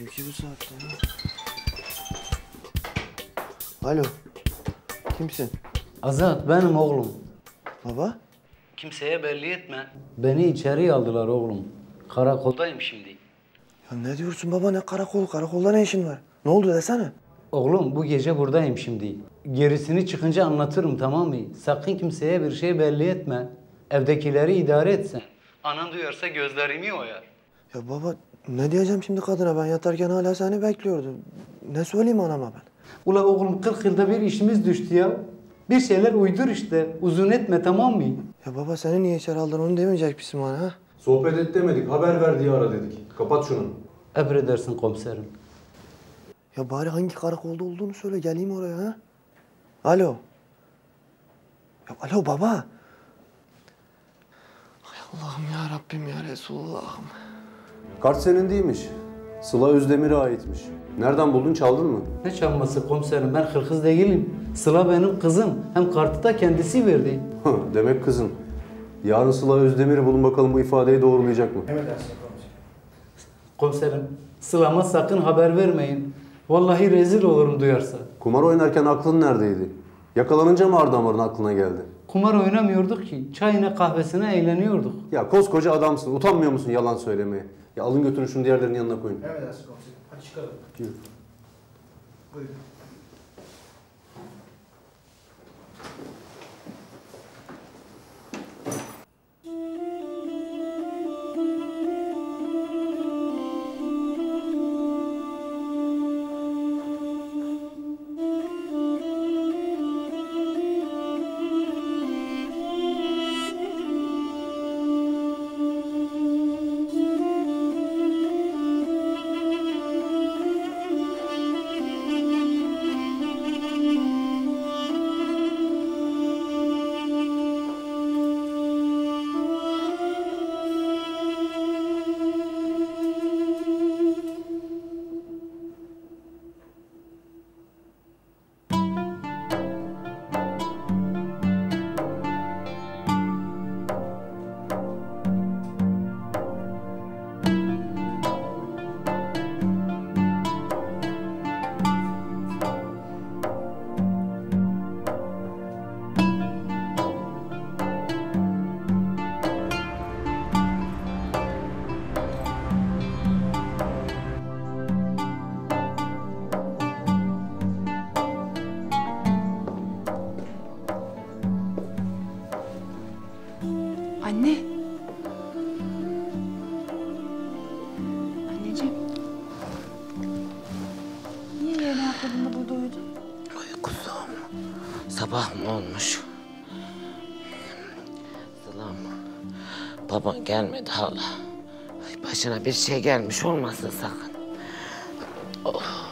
Kim ki bu saatte ya? Alo. Kimsin? Azat benim oğlum. Baba? Kimseye belli etme. Beni içeri aldılar oğlum. Karakoldayım şimdi. Ya ne diyorsun baba, ne karakol? Karakolda ne işin var? Ne oldu desene. Oğlum bu gece buradayım şimdi. Gerisini çıkınca anlatırım, tamam mı? Sakın kimseye bir şey belli etme. Evdekileri idare et sen. Anan duyarsa gözlerimi oyar. Ya baba ne diyeceğim şimdi kadına, ben yatarken hala seni bekliyordu. Ne söyleyeyim anama ben? Ula oğlum 40 yılda bir işimiz düştü ya. Bir şeyler uydur işte. Uzun etme, tamam mı? Ya baba seni niye içeri aldın onu demeyecek misin bana ha? Sohbet et demedik, haber ver diye ara dedik. Kapat şunu. Emredersin komiserim. Ya bari hangi karakolda olduğunu söyle, geleyim oraya ha? Alo. Ya alo baba. Hay Allah'ım ya Rabbim ya Resulallah'ım. Kart senin değilmiş. Sıla Özdemir'e aitmiş. Nereden buldun, çaldın mı? Ne çalması komiserim, ben hırkız değilim. Sıla benim kızım. Hem kartı da kendisi verdi. Demek kızın. Yarın Sıla Özdemir'i bulun bakalım, bu ifadeyi doğrulayacak mı? Komiserim, Sıla'ma sakın haber vermeyin. Vallahi rezil olurum duyarsa. Kumar oynarken aklın neredeydi? Yakalanınca mı Ardamar'ın aklına geldi? Kumar oynamıyorduk ki. Çayına kahvesine eğleniyorduk. Ya koskoca adamsın, utanmıyor musun yalan söylemeye? Ya alın götürün şunu diğerlerinin yanına koyun. Emredersin komiserim. Hadi çıkalım. Yürü. Buyurun. Anne. Anneciğim. Niye yerine atladın da burada uyudun? Ay kuzum, sabah mı olmuş? Sılam, baban gelmedi hala. Ay, başına bir şey gelmiş olmasın sakın. Oh.